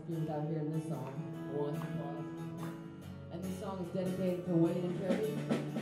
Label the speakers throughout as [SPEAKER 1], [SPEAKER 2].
[SPEAKER 1] you without hearing this song once or twice. And this song is dedicated to Wade and Freddie.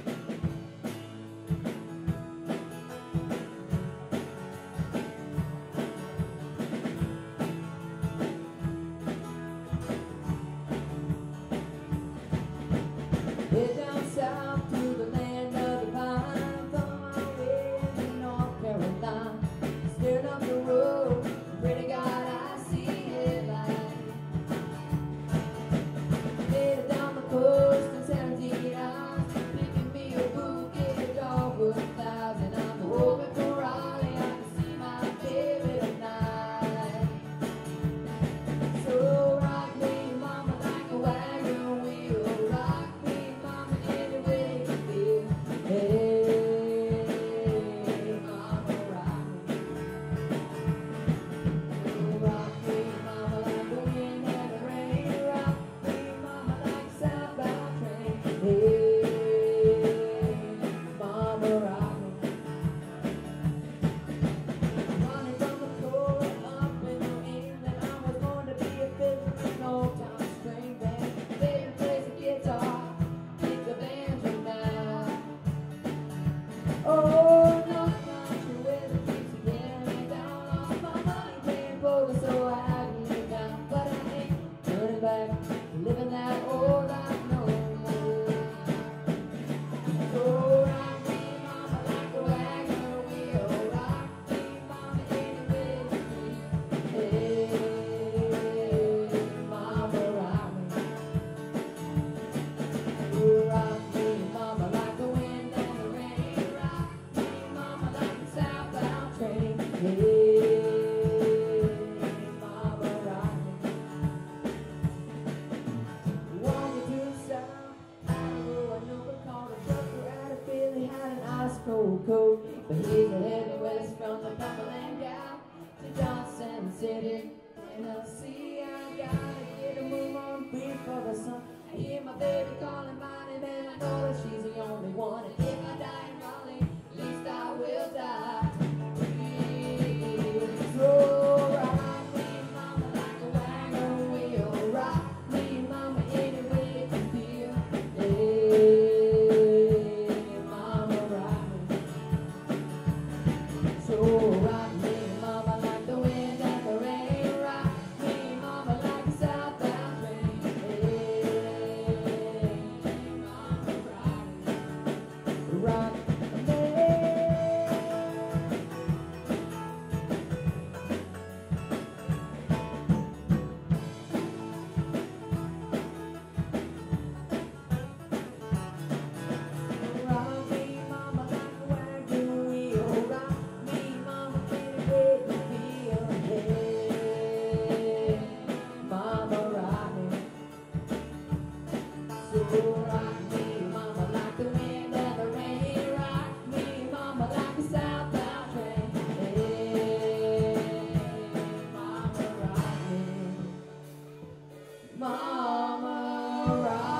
[SPEAKER 1] Coat, but he's a heading west from the Cumberland Gap to Johnson City, Tennessee. I gotta get a move on before the sun. I hear my baby calling my name, and I know that she's the only one. And if I die in Raleigh, at least I will die. Please, oh, rock me, mama, like a wagon wheel. Rock me, mama, any way you feel. Hey, mama, rock me. So rock me, mama, like the wind and the rain. Rock me, mama, like a southbound train. Hey, mama, rock me. Mama, rock.